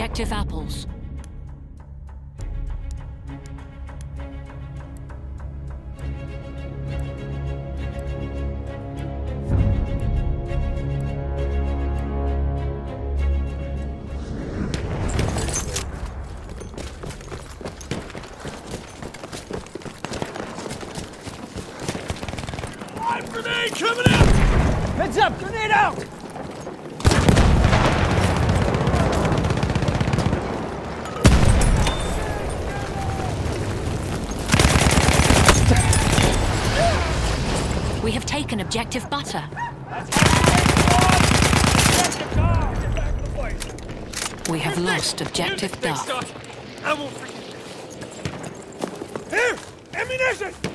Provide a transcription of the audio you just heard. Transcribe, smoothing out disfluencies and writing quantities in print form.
objective apples. Grenade coming out! Heads up! Grenade out! We have taken objective butter. We have lost objective duff. Here! Ammunition!